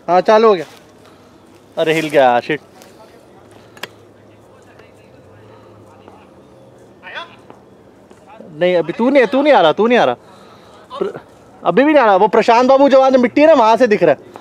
हाँ चालू हो गया। अरे हिल गया, शिट। नहीं अभी तू नहीं आ रहा। अभी भी नहीं आ रहा। वो प्रशांत बाबू जो वहां मिट्टी है ना, वहां से दिख रहा है।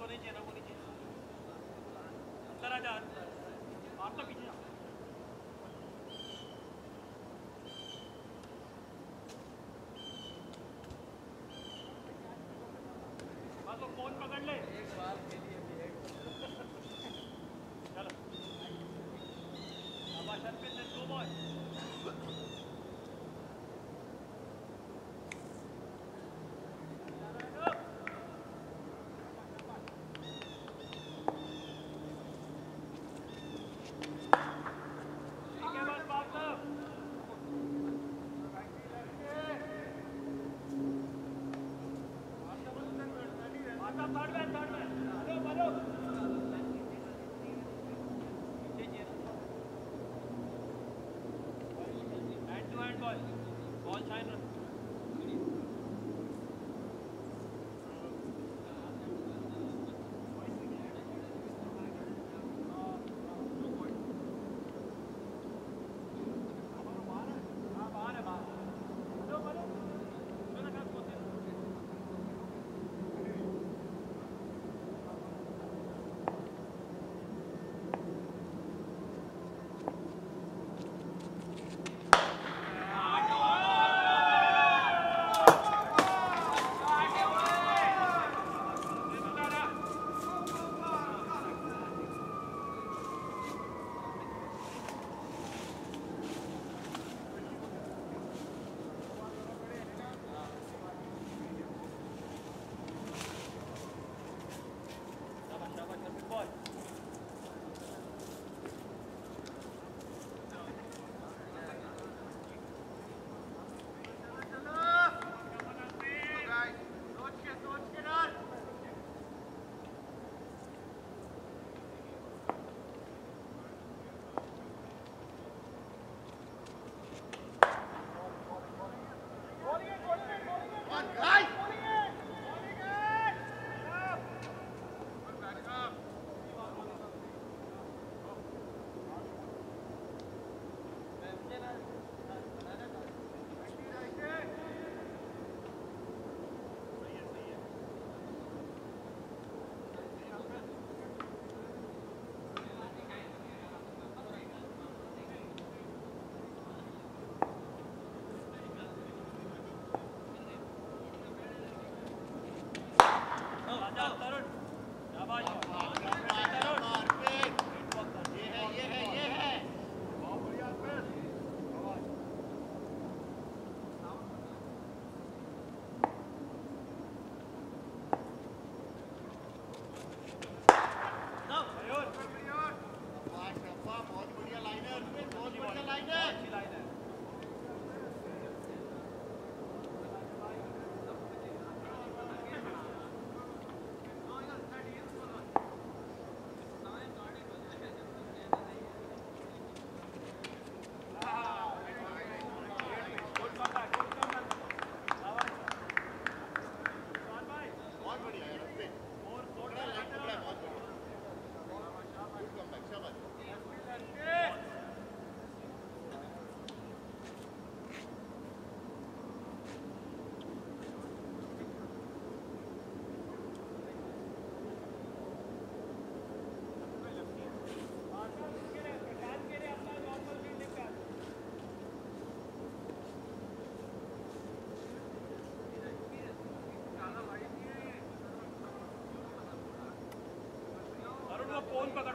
फोन पकड़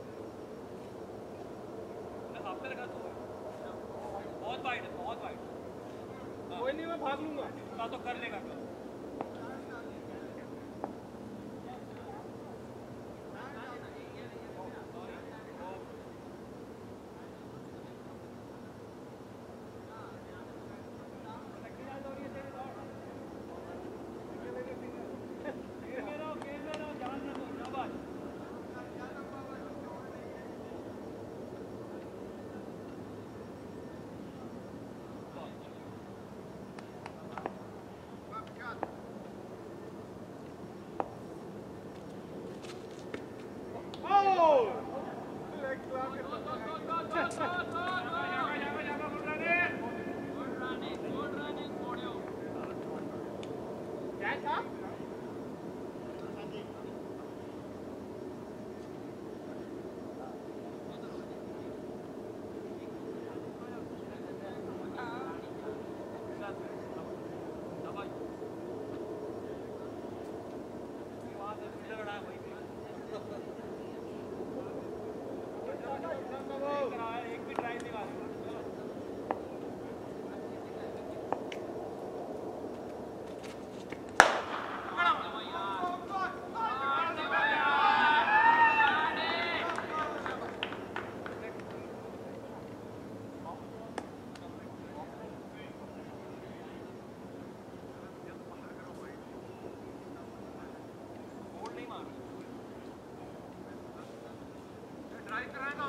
आपने रखा तो बहुत वाइड है, बहुत वाइड। कोई नहीं, मैं भाग लूंगा तो कर लेगा।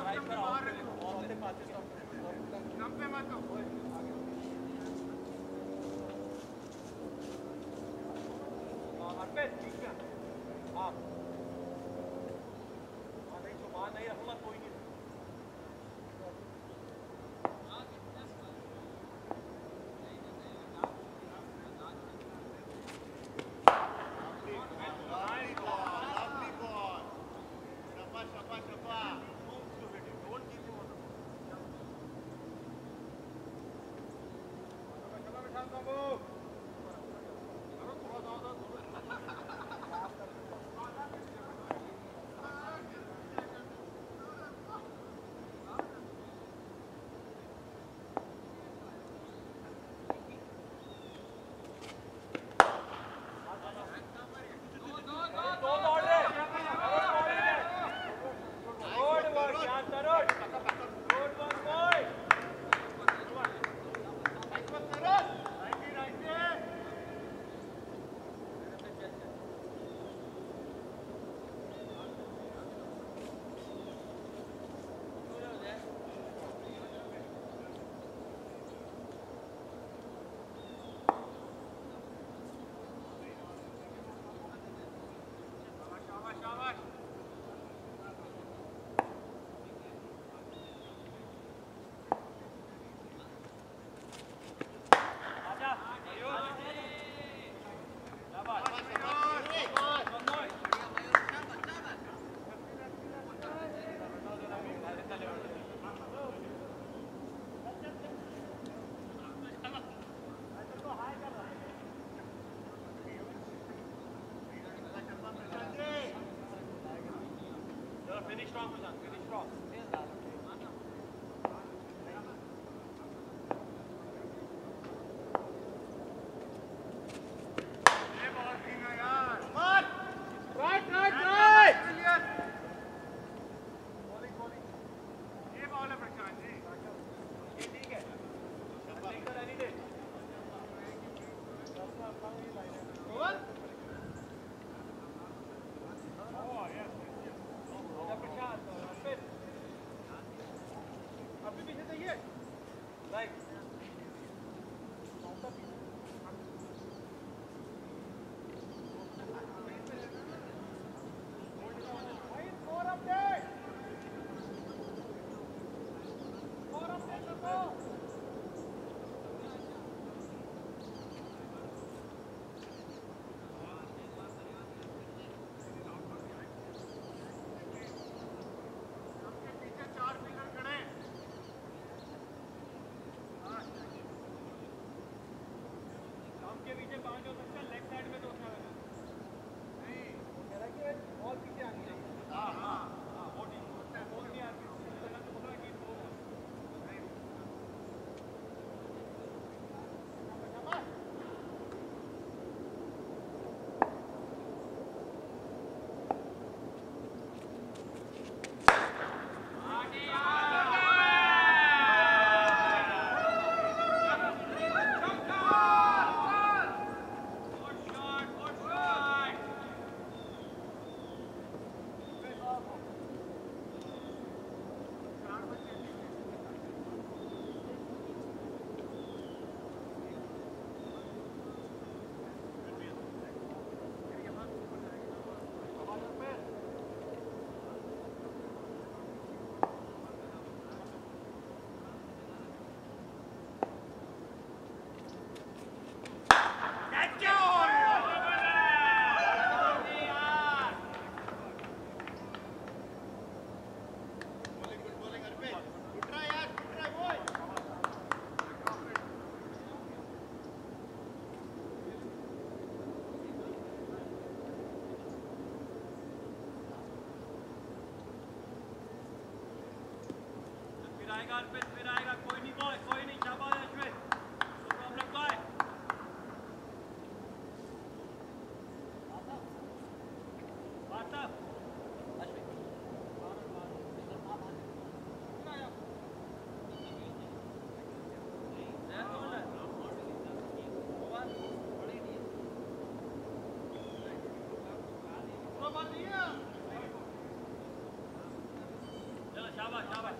राइट पर आउट पे देखो और अपने पास से कम पे मत दो अर्पित ठीक है हां नहीं जो बात नहीं रखूंगा कोई नहीं Finish strong, finish strong. फिर आएगा कोई नहीं बॉय कोई नहीं शाबाश अश्विन नो प्रॉब्लम बॉय चलो शाबाश शाबाश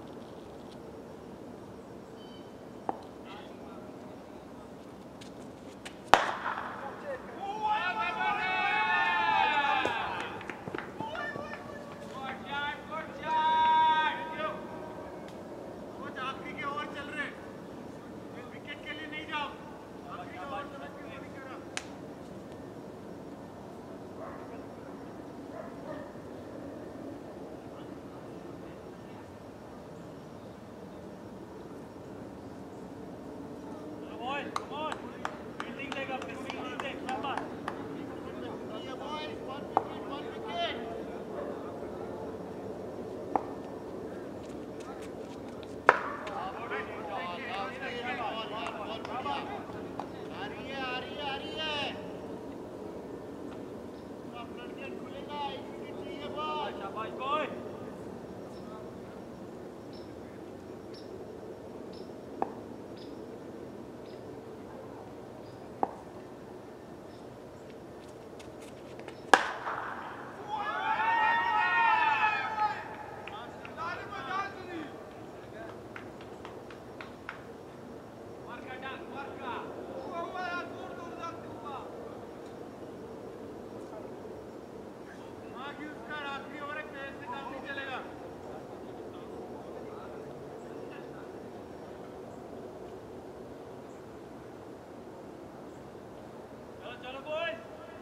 चलो बॉय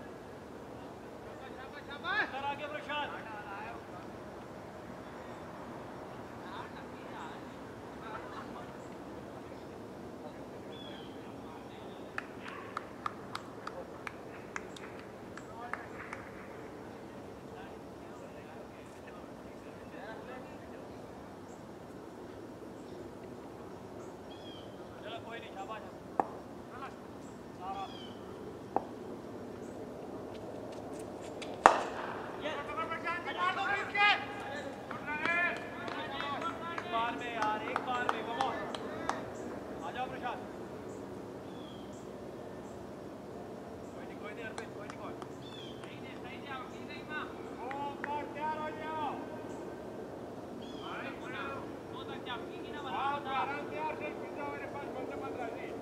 शाबाश आगे प्रशांत चलो कोई नहीं शाबाश सारा बार में यार एक बार में कमो आ जाओ प्रशांत कोई नहीं अर्पित कोई नहीं सही जाओ नहीं मां ओ तैयार हो जाओ दो तक जाओ की ना बना तैयार से जाओ मेरे पास बंदे 15 जी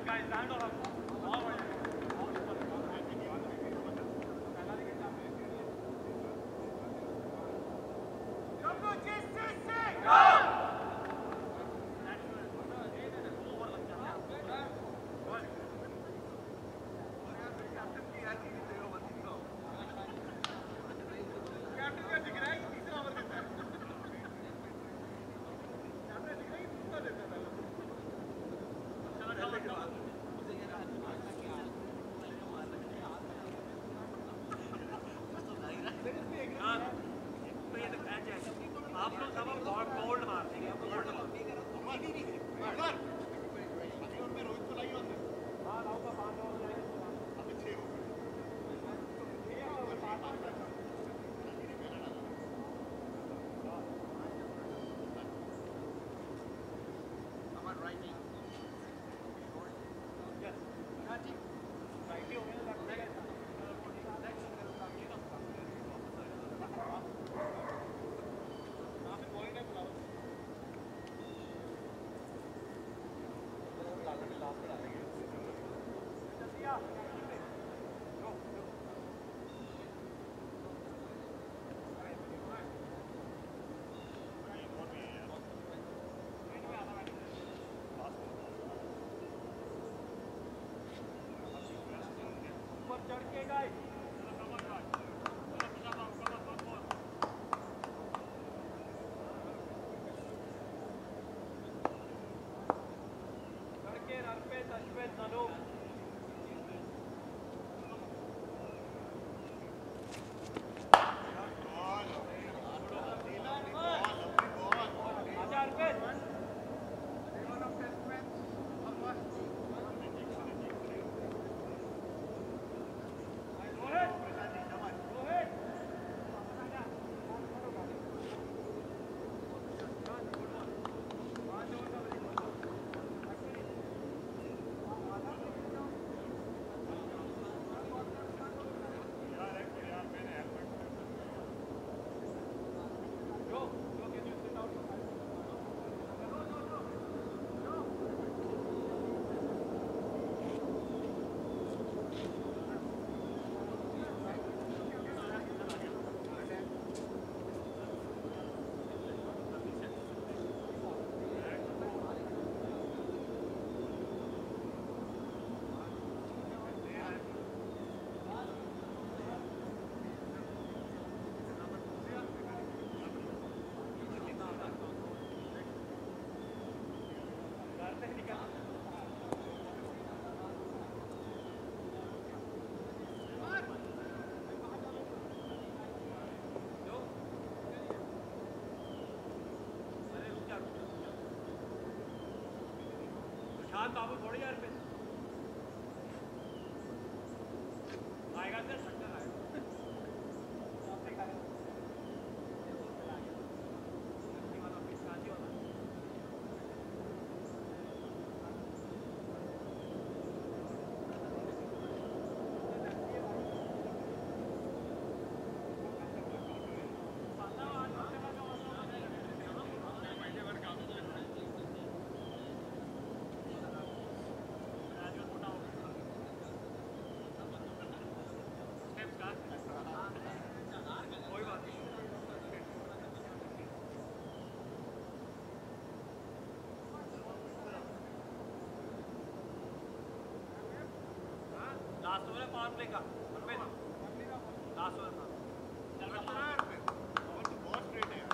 आप लोग सब बोल्ड मारते हैं शांत बाबू थोड़ी यार पे आएगा सर शक्कर आएगा लास्ट ओवर है पावर प्ले का लास्ट ओवर बहुत स्ट्रेट है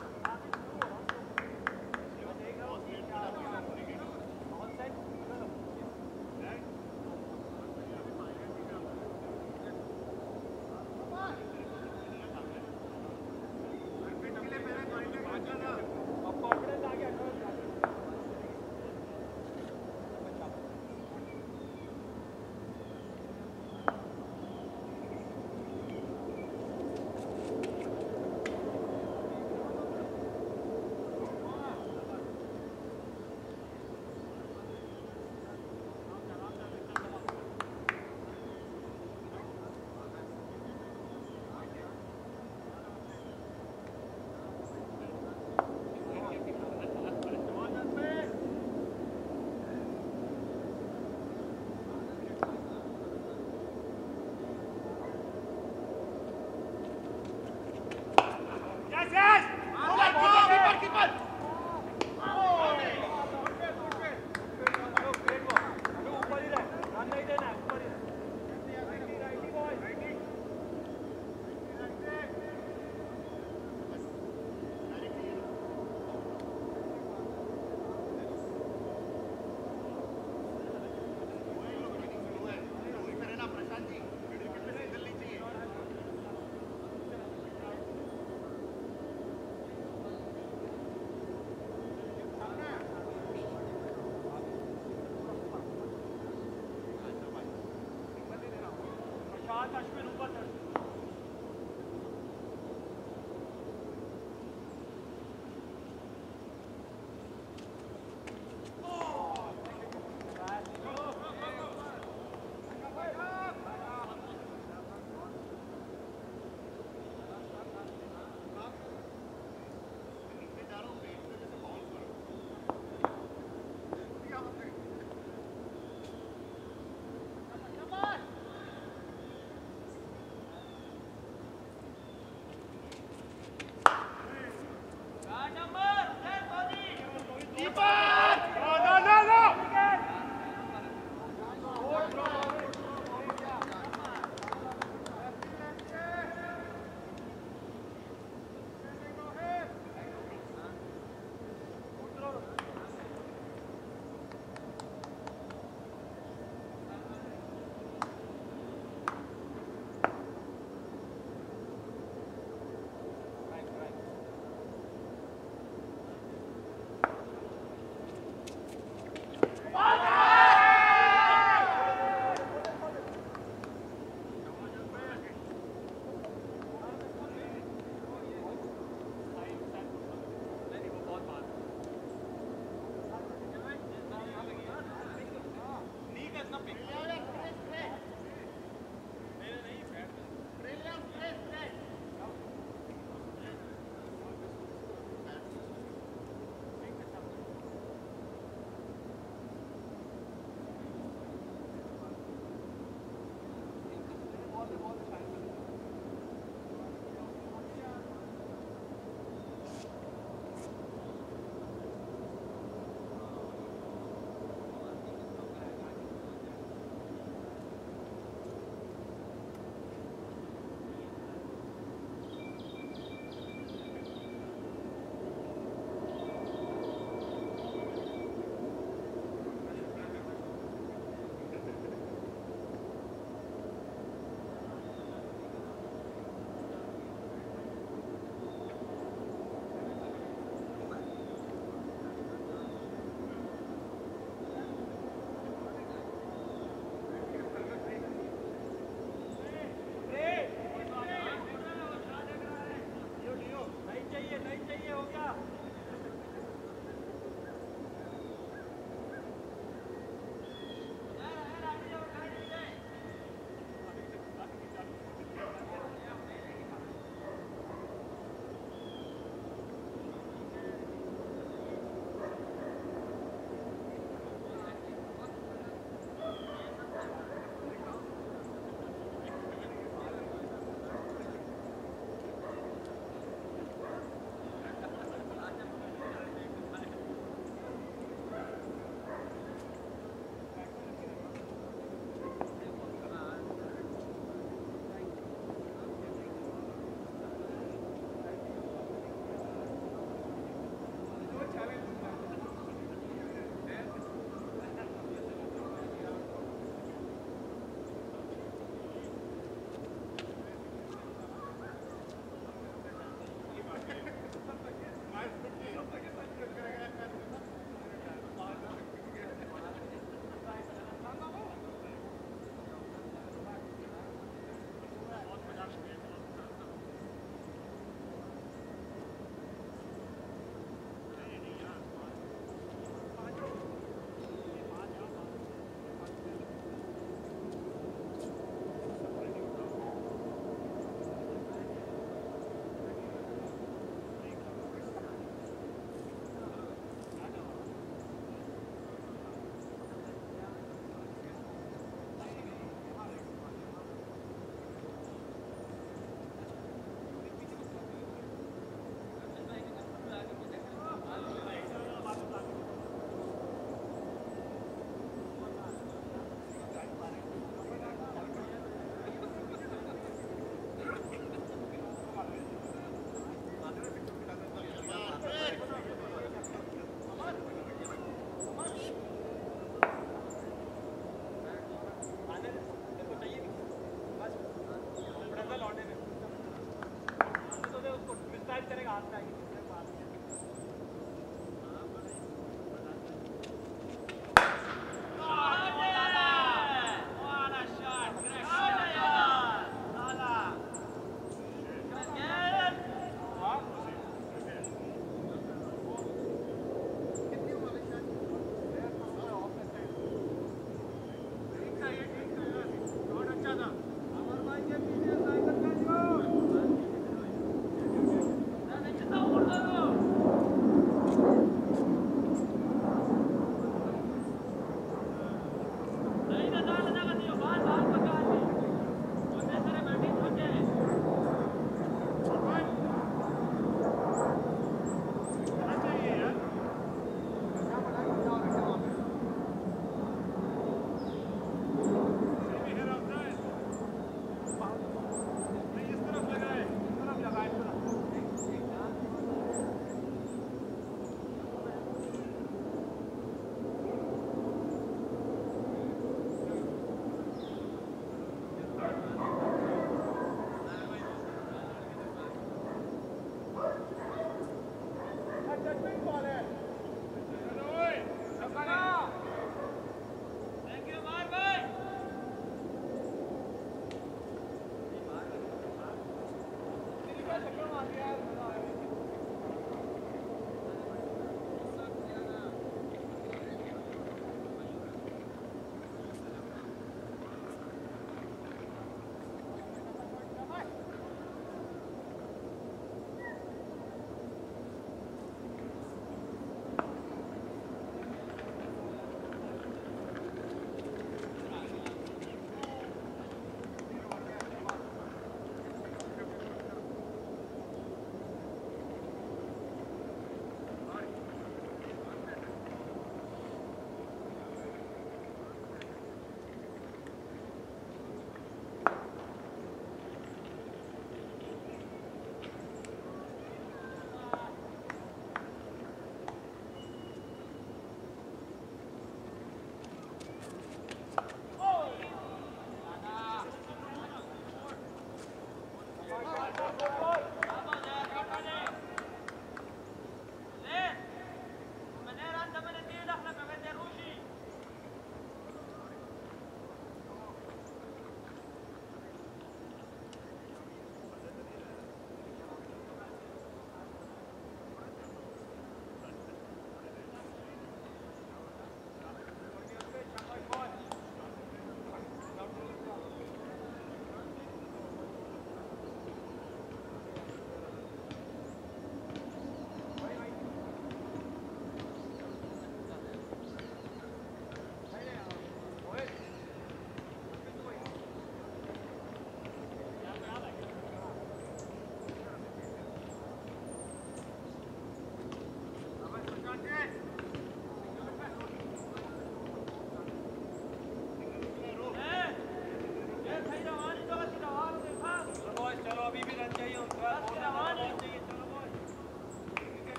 हाथ अश्विन ऊपर चढ़।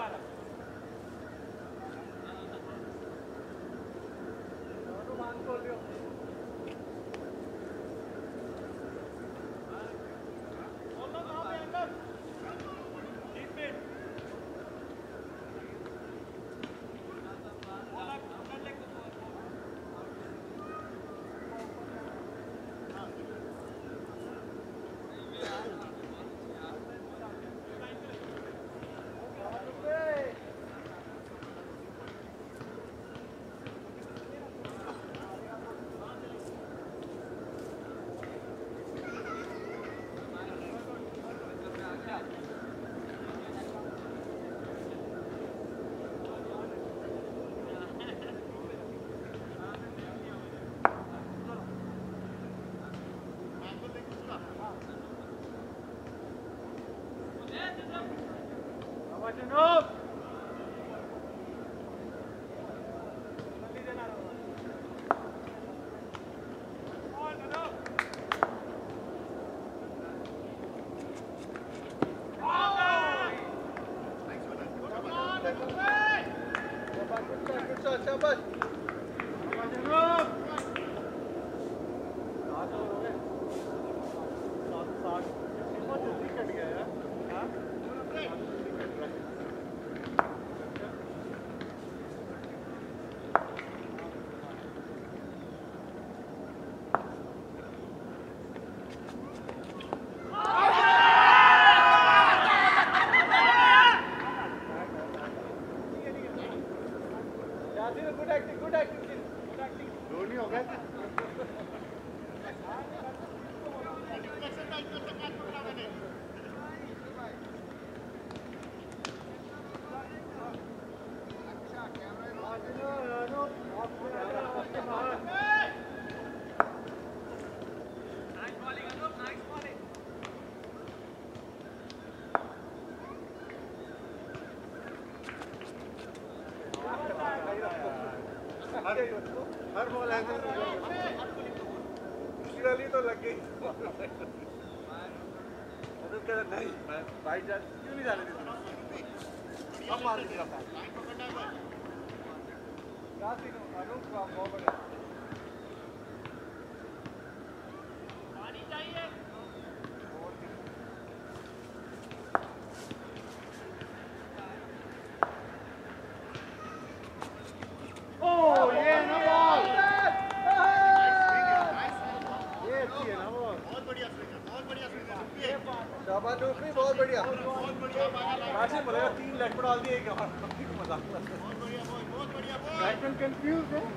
हर बॉल ऐसे पिछली वाली तो लग गई नहीं मैं भाई क्यों नहीं जाने देती अब मार दिया बहुत बढ़िया पानी चाहिए बहुत बढ़िया बोलेगा 3 लेग पर डाल दिए मजाक बहुत बढ़िया कंफ्यूज है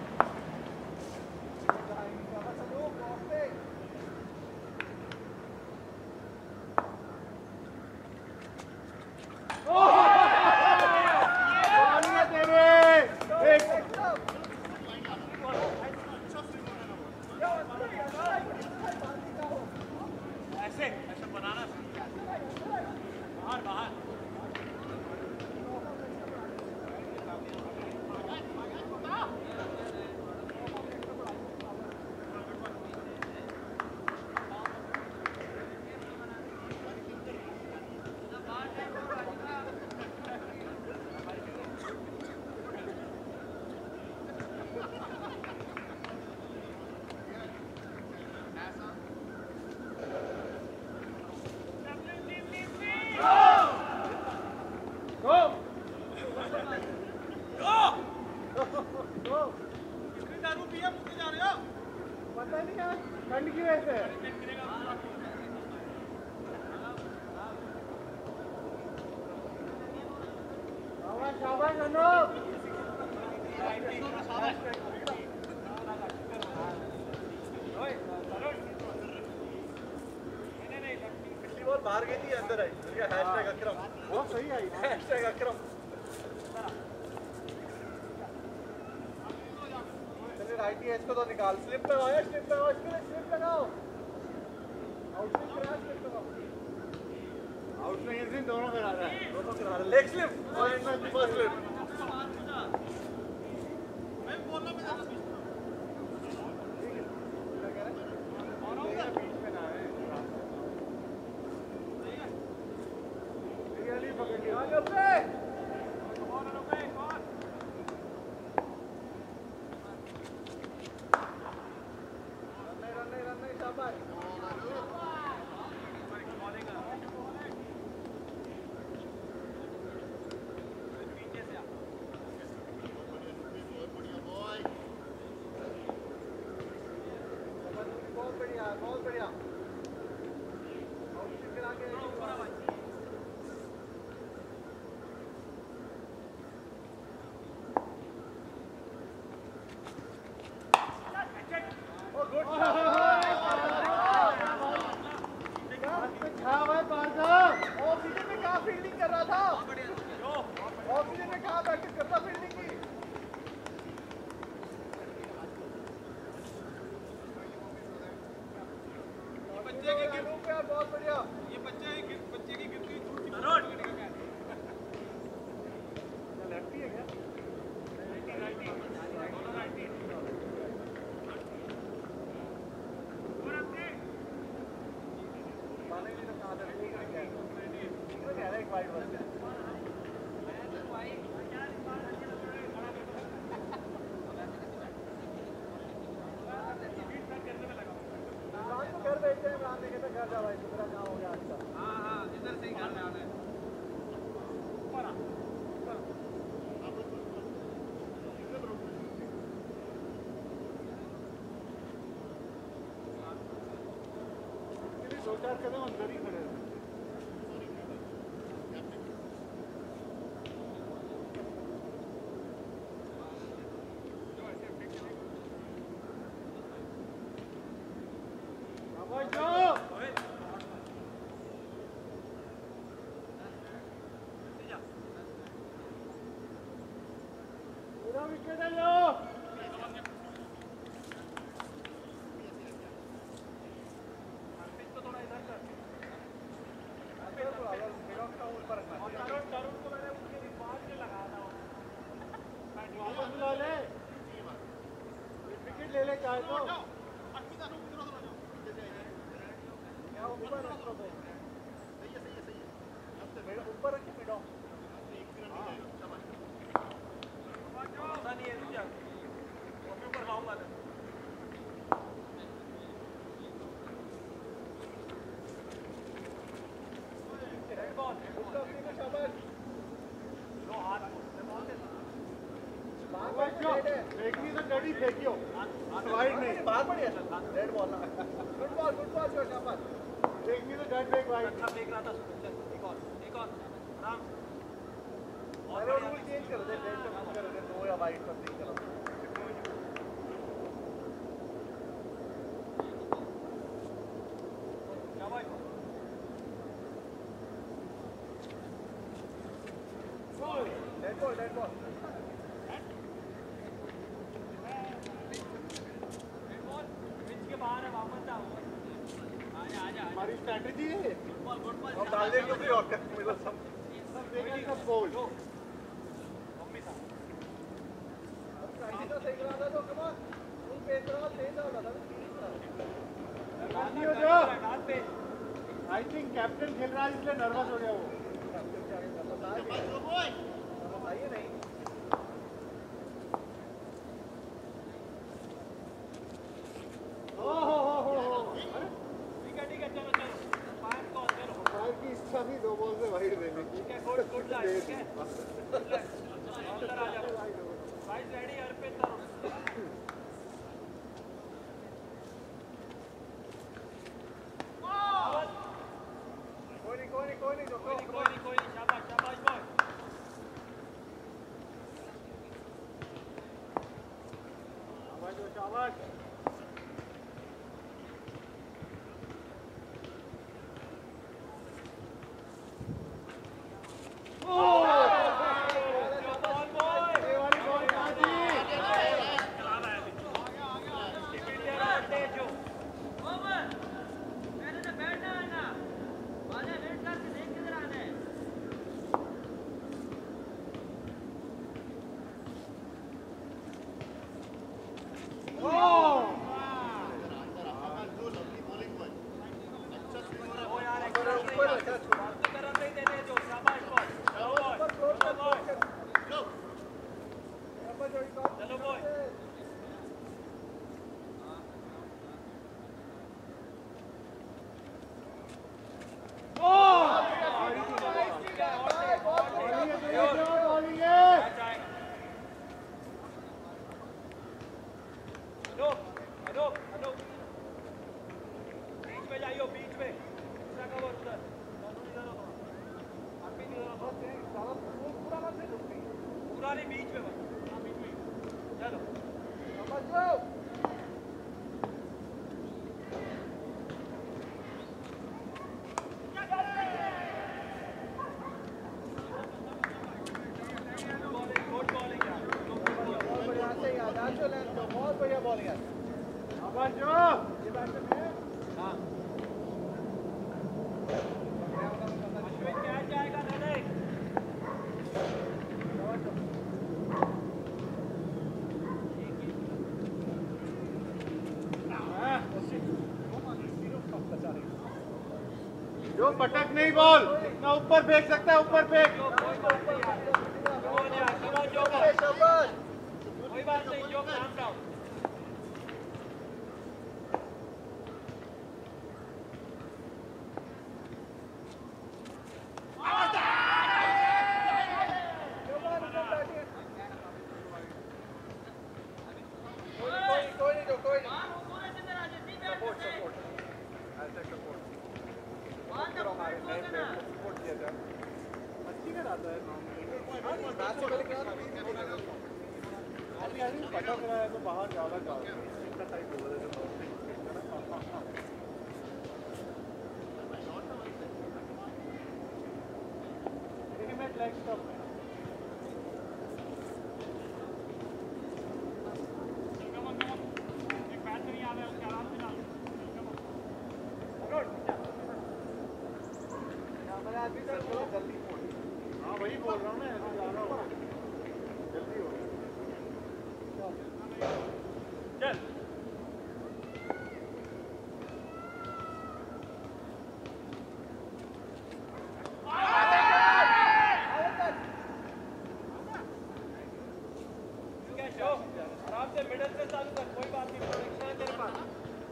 बाहर गई थी अंदर आई हैशटैग अकरम वो सही आई हैशटैग अकरम चलिए राइट ही इसको तो निकाल स्लिप लगाओ स्लिप लगाओ इसके लिए स्लिप लगाओ आउटस्विंग करा स्लिप लगाओ आउटस्विंग इन दोनों करा रहा है लेग स्लिप फर्स्ट स्लिप मैं बोल रहा हूं ऑक्सीजन में कहाँ प्रैक्टिस करता फील्डिंग की? बच्चे की यार बहुत बढ़िया। ये बच्चे की गिरती हुई धूल की लेफ्टी है क्या? एक वाइड बस है। घर बैठते हैं रात देखे तो घर जा भाई दूसरा काम हो गया आज का। हाँ इधर से ही घर में आना है। दो चार कदम अंदर ही खड़े हैं। विकेट है लो। थोड़ा इधर कर। करुण को मैंने उसके रिकॉर्ड में लगाया था। वापस बुला ले। विकेट ले ले चाहे तो। क्या ऊपर रखो तो। सही है। ऊपर रख के मिडो। नहीं है रुक ऊपर खाऊंगा मैं। फेंकनी तो डडी फेंकियो वाइड नहीं बाहर बढ़िया था रेड बॉल गुड बॉल जो शाबाश फेंकनी तो डट फेंक वाइड अच्छा फेंक रहा था एक और आराम अरे रूल चेंज कर दे रेड का कर दे दो या वाइड पर नहीं करो शाबाश डेड बॉल बाहर है वापस जाओ आजा हमारी स्ट्रेटजी है गुड बॉल हम डाल देंगे फिर और मिलो सब देगा सब गोल मम्मी साहब अब प्राइस सही करा था तो कम ऑन फुल पेस करा तेज आ रहा था नहीं हो जो आई थिंक कैप्टन खेल रहा है इसलिए नर्वस हो गया वो कैप्टन क्या बताइए नहीं भी दो बॉल से वाइड देने की ठीक है गुड लाइन ठीक है अंदर आ जा भाई रेडी अर्पित करो कोई नहीं शाबाश बॉय शाबाश जो लेंथ दो, बहुत बढ़िया बॉलिंग है। शाबाश जो, ये बैट्समैन है। हाँ। अश्विन क्या जाएगा दादा? जो पटक नहीं बॉल, इतना ऊपर फेंक सकता है, ऊपर फेंक। कोई बात नहीं, जो काम डाउन। पटक रहा है तो बाहर ज्यादा जाओ, इतना टाइप हो रहा है। लेग स्टॉप है। एक बैट नहीं आ रहा है, उसके आराम से डाल। जल्दी। हाँ वही बोल रहा हूँ मैं, ऐसे जा रहा हूँ, जल्दी हो। चल। आराम से मिडल से चालू कर, कोई बात नहीं, प्रोटेक्शन है तेरे पास।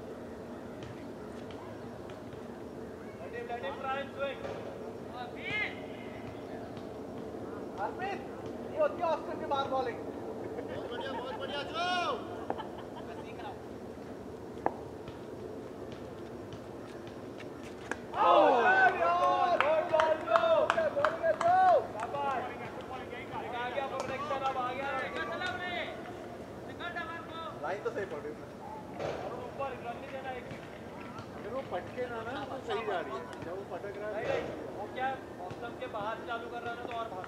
let him try and swing. अर्पित, ये होती है ऑस्कर की बार बॉलिंग। बहुत बढ़िया जो। लाइन तो सही पड़ रही है। ऊपर रन नहीं देना एक। अगर वो पटके ना तो सही जा रही है। जब वो पटक रहा है नहीं, वो क्या मौसम के बाहर चालू कर रहा है ना तो और भाग।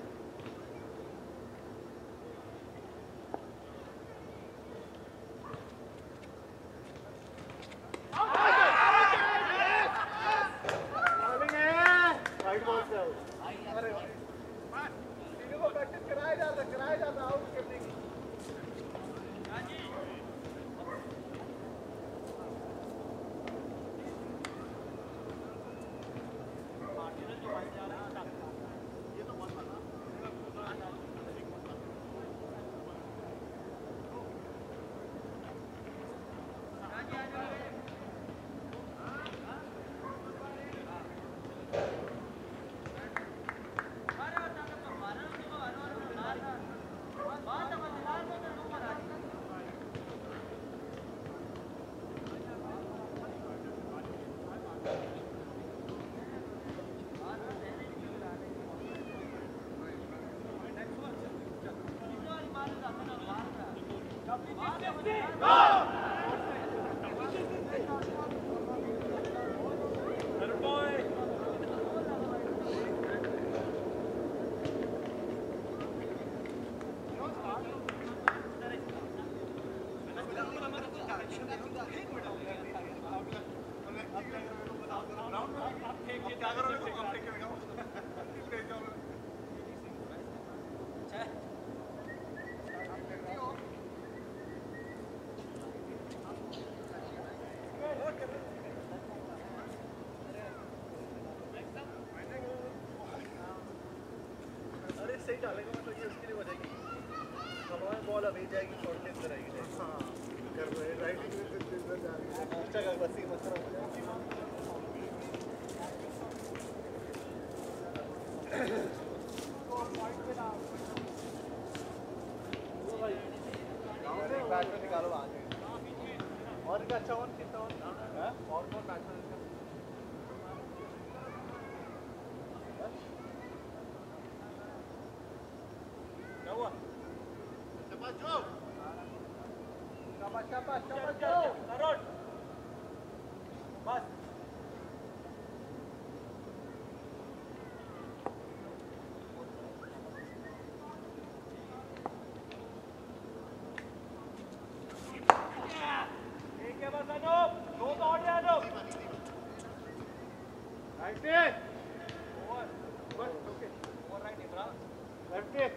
सही डालेगा मतलब ये उसके लिए हो जाएगी। हमारी बॉल अभी जाएगी शॉर्ट के अंदर आएगी। हाँ कर रहे हैं राइटिंग में से अंदर जा रही है। अच्छा कर बस ये मसला हो जाएगा। बैट्समैन निकालो आगे। और क्या अच्छा वन कितना वन? और कौन बैट्समैन? शाबाश करोड़ बस लेफ्ट के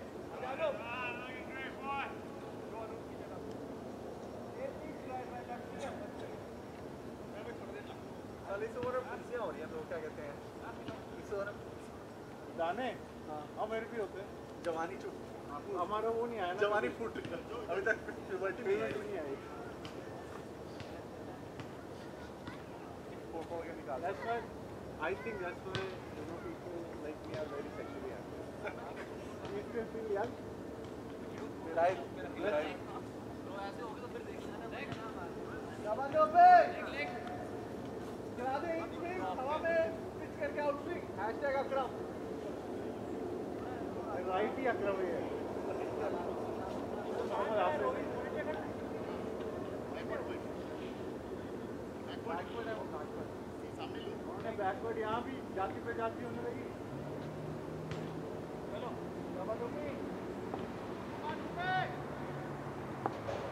इस ओवर में फुर्सियाँ हो रही हैं तो क्या कहते हैं इस ओवर जाने हाँ मेरे भी होते हैं जवानी चुप हमारा वो नहीं आया जवानी फुट अभी तक प्यूबर्टी नहीं आई That's why I think that's why people like me are very sexually active. You feel young? Right. तो ऐसे होगे तो फिर देखना ना दबाने पे चला दे एक स्विंग हवा में पिच करके आउट स्विंग #अकरम राइट ही अकरम ही है बैकवर्ड यहाँ भी जाती पे जाती होने लगी चलो